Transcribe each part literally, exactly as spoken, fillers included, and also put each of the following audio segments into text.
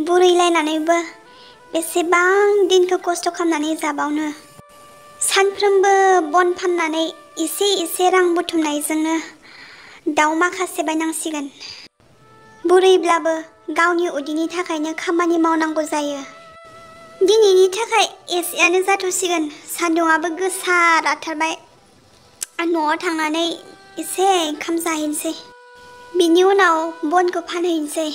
बुरैलायनानैबो बेसेबां दिनखौ खस्थ' खालामनानै जाबावनो सानफ्रोमबो बन फाननानै एसे एसे रां बुथुमनायजोंनो दाउ माखासे बायनांसिगोन बुरैब्लाबो गावनि उदैनि थाखायनो खामानि मावनांगौ जायो दिनैनि थाखाय एसेयानो जाथ'सिगोन सान्दुंआबो गोसा राथारबाय न'आव थांनानै एसे ओंखाम जाहैनोसै बिनि उनाव बनखौ फानहैनोसै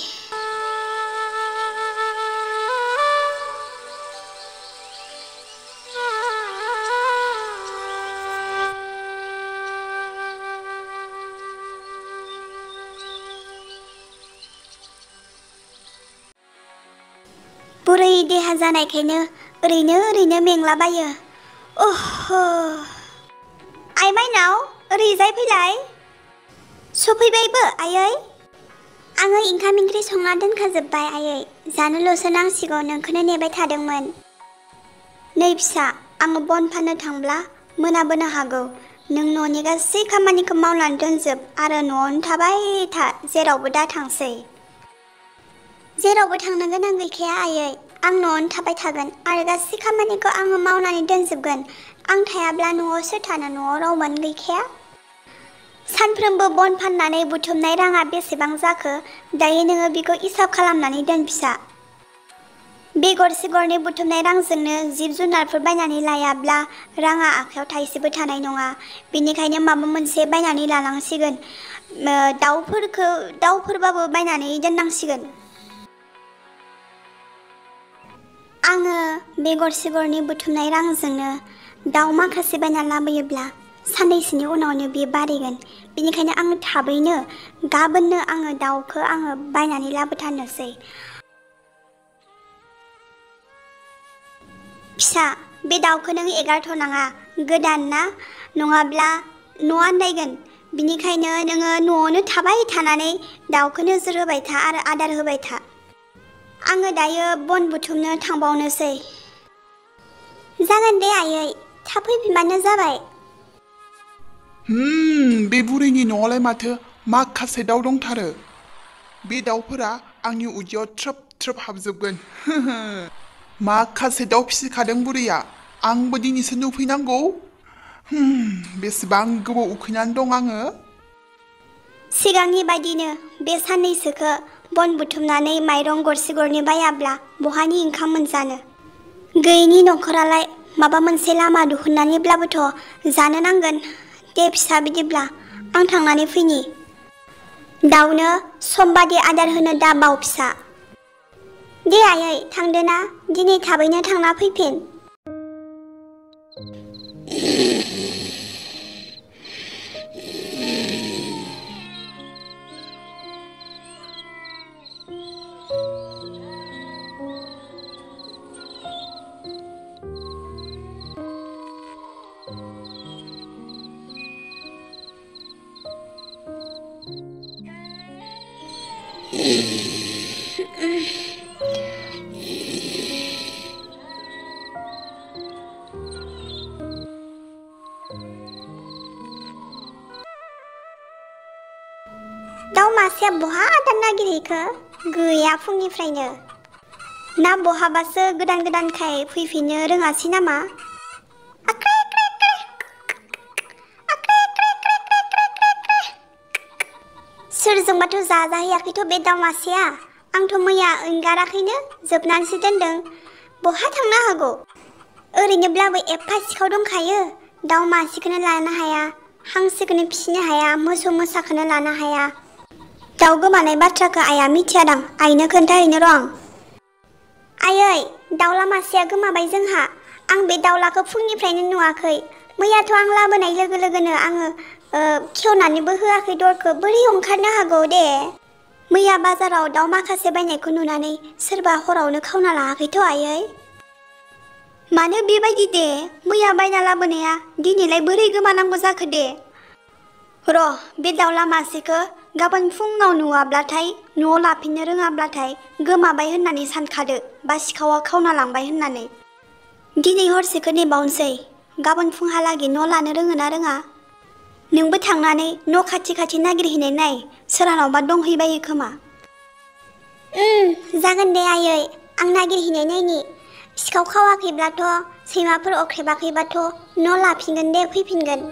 बुरै देहा जानायखायनो ओरैनो ओरैनो मेंलाबायो ओह आइ माइनाव ओरैजाय फैलाय सफैबायबो आयै आङो ओंखाम ओंख्रि संना दोनखाजोब्बाय आयै जानोल'सो नांसिगौ नोंखौनो नेबाय थादोंमोन नै फिसा आङो बन फाननो थांब्ला मोनाबोनो हागौ नों न'नि गासै खामानिखौ मावनानै दोनजोब आरो न'आवनो थाबाय था जेरावबो दा थांसै जेरावबो थांनो गोनां गैखाया आयै आं न'आवनो थाबाय थागोन आरो गासै खामानिखौ आङो मावनानै दोनजोबगोन आं थायाब्ला न'आव सोर थानो न'आव रावबोआनो गैखाया सानफ्रोमबो बन फाननानै बुथुमनाय राङा बेसेबां जाखो दायो नोङो बेखौ हिसाब खालामनानै दोन फिसा बे गरसे गरनै बुथुमनाय रांजोंनो जिब जुनारफोर बायनानै लायाब्ला राङा आखायाव थाइसेबो थानाय नङा बेनिखायनो माबा मोनसे बायनानै लानांसिगोन दाउफोरखौ दाउफोरबाबो बायनानै दोननांसिगोन आङो बे गरसे गरनै बुथुमनाय रांजोंनो दाउ माखासे बायना लाबोयोब्ला साननैसोनि उनावनो बेयो बारायगोन बेनिखायनो आङो थाबैनो गाबोननो आङो दाउखौ आङो बायनानै लाबोथारनोसै फिसा बे दाउखौ नों एगारथ'नाङा गोदान ना नङाब्ला न' आन्दायगोन बिनिखायनो नोङो न'आवनो थाबाय थानानै दाउखौ नोजोर होबाय था आरो आदार होबाय था आङो दायो बन बुथुमनो थांबावनोसै जागोन दे आयै थाब फैफिनबानो जाबाय हम बे बुरैनि न'आवलाय माथो माखासे दाउ दंथारो बे दाउफोरा आंनि उदैयाव थ्रोब थ्रोब हाबजोबगोन माखासे दाउ फिसिखादों बुरैया आंबो दिनैसो नुफैनांगौ बेसेबां गोबाव उखैनानै दं आङो सिगांनि बायदिनो बे साननैसोखौ बन बुथुमनानै माइरं गरसे गरनै बायाब्ला बहानि ओंखाम मोनजानो गैयैनि न'खरालाय माबा मोनसे लामा दिहुननानैब्लाबोथ' जानो नांगोन दे फिसा बिदिब्ला आं थांनानै फैनि दाउनो समबादि आदार होनो दा बाव फिसा दे आयै थांदो ना दिनै थाबैनो थांना फैफिन दाउ मासेया बहा आदार नागिरहैखो गैया फुंनिफ्रायनो ना बहाबासो गोदान गोदानखाय फैफिननो रोङासै नामा सोरजोंबाथ' जाजाहैयाखैथ' बे दाउ मासेया आंथ' मैया एंगाराखैनो जोबनानैसो दोनदों बहा थांनो हागौ ओरैनोब्लाबो एफा सिखाव दंखायो दाउ मासेखौनो लानो हाया हांसोखौनो फिसिनो हाया मोसौ मोसाखौनो लानो हाया दाउ गोमानाय बाथ्राखौ आइया मिथियादां आइनो खोन्थाहैनो र' आं आयै दाउला मासेया गोमाबाय जोंहा आं बे दाउलाखौ फुंनिफ्रायनो नुवाखै मैयाथ' आं लाबोनाय लोगो लोगोनो आङो खेवनानैबो होआखै दरखौ बोरै ओंखारनो हागौ दे मैया बाजाराव दाउ माखासे बायनायखौ नुनानै सोरबा हरावनो खावना लाङाखैथ' आयै मानो बेबायदि दे मैया बायना लाबोनाया दिनैलाय बोरै गोमानांगौ जाखो दे र' बे दाउला मासेखौ गाबोन फुङाव नुवाब्लाथाय न'आव लाफिननो रोङाब्लाथाय गोमाबाय होननानै सानखादो बा सिखावा खावना लांबाय होननानै दिनै हरसेखौ नेबावनोसै गाबोन फुंहालागै न' लानो रोङो ना रोङा नोंबो थांनानै न' खाथि खाथि नागिरहैनाय नाय सोरहानावबा दंहैबायो खोमा उम जागोन दे आयै आं नागिरहैनाय नायनि सिखाव खावाखैब्लाथ' सैमाफोर अख्रेबाखैबाथ' न' लाफिनगोन दे फैफिनगोन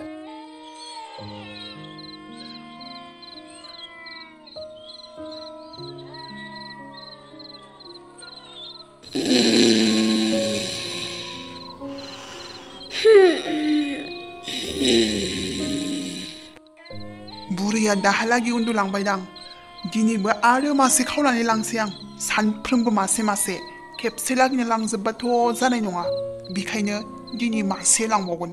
बुरैया दाहालागि उन्दुलांबायदां दिनैबो आरो मासे खावनानै लांसै आं सानफ्रोमबो मासे मासे खेबसे लागैनो लांजोबबाथ' जानाय नङा बेखायनो दिनै मासे लांबावगोन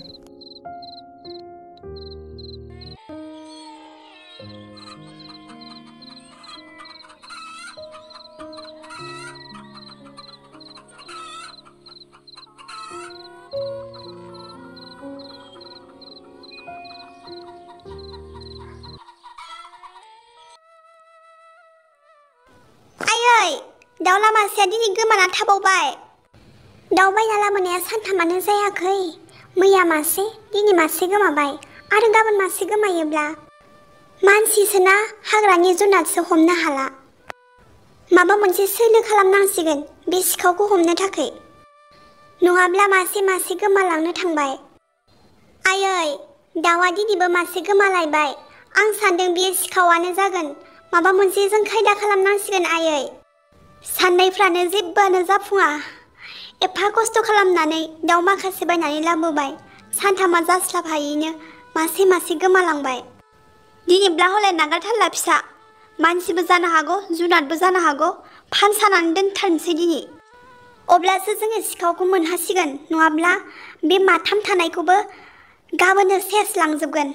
दाउ लामासेया दिनै गोमाना थाबावबाय दाउ बायना लाबोनाया सानथामानो जायाखै मैया मासे दिनै मासे गोमाबाय आरो गाबोन मासे गोमायोब्ला मानसिसोना हाग्रानि जुनारसो हमनो हाला माबा मोनसे सोलो खालामनांसिगोन बे सिखावखौ हमनो थाखाय नङाब्ला मासे मासे गोमालांनो थांबाय आयै दाउआ दिनैबो मासे गोमालायबाय आं सानदों बेयो सिखावानो जागोन माबा मोनसे जों खायदा खालामनांसिगोन आयै साननायफ्रानो जेबोआनो जाफुङा एफा खस्थ' खालामनानै दाउ माखासे बायनानै लाबोबाय सानथामा जास्लाबहायैनो मासे मासे गोमालांबाय दिनैब्ला हले नागारथारला फिसा मानसिबो जानो हागौ जुनारबो जानो हागौ फानसानानै दोनथारनोसै दिनै अब्लासो जोङो सिखावखौ मोनहासिगोन नङाब्ला बे माथाम थानायखौबो गाबोननो सेस लांजोबगोन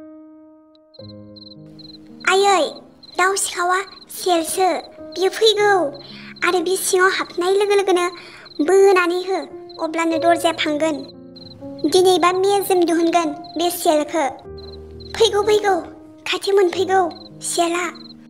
आयै दाउ सिखावा सेलसो बियो फैगौ आरो बे सिङाव हाबनाय लोगो लोगोनो बोनानै हो अब्लानो दरजाया फांगोन दिनैबा मेजेम दिहुनगोन बे सेलखौ फैगौ फैगौ खाथि मोनफैगौ सेला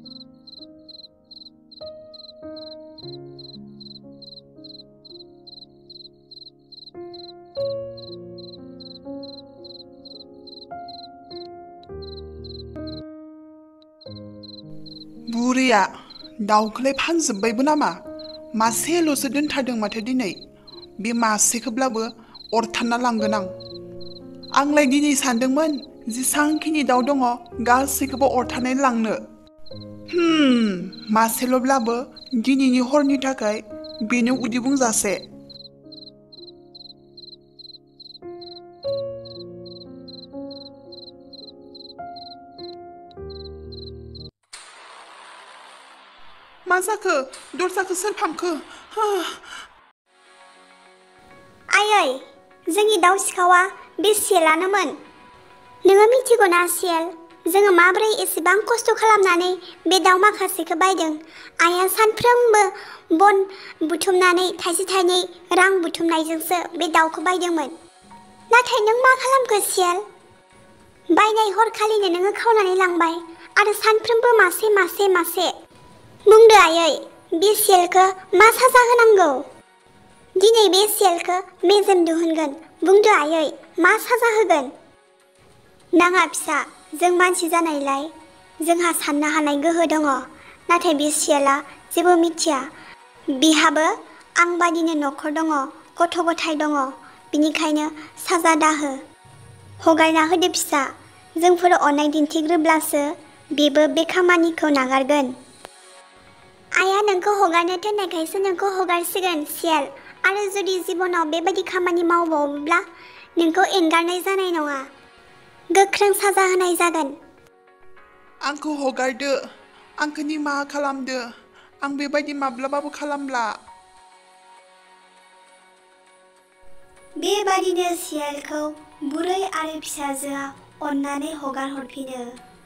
बुरैया दाउखौलाय फानजोब्बायबो नामा मासेल'सो दोनथारदों माथो दिनै बे मासेखौब्लाबो अरथारना लांगोन आं आंलाय दिनै सानदोंमोन जेसांखिनि दाउ दङ गासैखौबो अरथारनानै लांनो हम मासेल'ब्लाबो दिनैनि हरनि थाखाय बेनो उदै बुंजासे मा जाखो दरजाखौ सोर फांखो आयै जोंनि दाउ सिखावा बे सेलानोमोन नोङो मिथिगौना सेल जोङो माबोरै एसेबां खस्थ' खालामनानै बे दाउ माखासेखौ बायदों आइया सानफ्रोमबो बन बुथुमनानै थाइसे थाइनै रां बुथुमनायजोंसो बे दाउखौ बायदोंमोन नाथाय नों मा खालामखो सेल बायनाय हरखालिनो नोङो खावनानै लांबाय आरो सानफ्रोमबो मासे मासे मासे बुंदो आयै बे सेलखौ मा साजा होनांगौ दिनै बे सेलखौ मेजेम दिहुनगोन बुंदो आयै मा साजा होगोन नाङा फिसा जों मानसि जानायलाय जोंहा साननो हानाय गोहो दङ नाथाय बे सेला जेबो मिथिया बिहाबो आं बादिनो न'खर दङ गथ' गथाय दङ बिनिखायनो साजा दाहो हगारना होदो फिसा जोंफोर अननाय दिन्थिग्रोब्लासो बेबो बे खामानिखौ नागारगोन आइया नोंखौ हगारनो थिननायखायसो नोंखौ हगारसिगोन सेल आरो जुदि जिबनाव बेबायदि खामानि मावबावोब्ला नोंखौ एंगारनाय जानाय नङा गोख्रों साजा होनाय जागोन आंखौ हगारदो आंखौ निमाहा खालामदो आं बेबायदि माब्लाबाबो खालामला बेबादिनो सियालखौ बुरै आरो फिसाजोआ अननानै हगार हरफिनो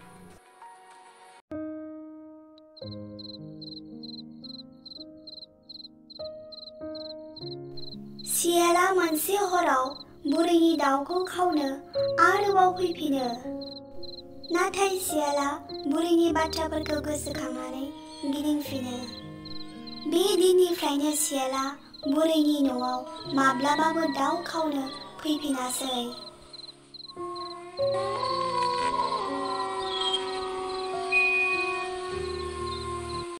सियाला मोनसे हराव बुरैनि दाउखौ खावनो आरोबाव फैफिनो नाथाय सियाला बुरैनि बाथ्राफोरखौ गोसोखांनानै गिदिंफिनो बे दिननिफ्रायनो सियाला बुरैनि न'आव माब्लाबाबो दाउ खावनो फैफिनासै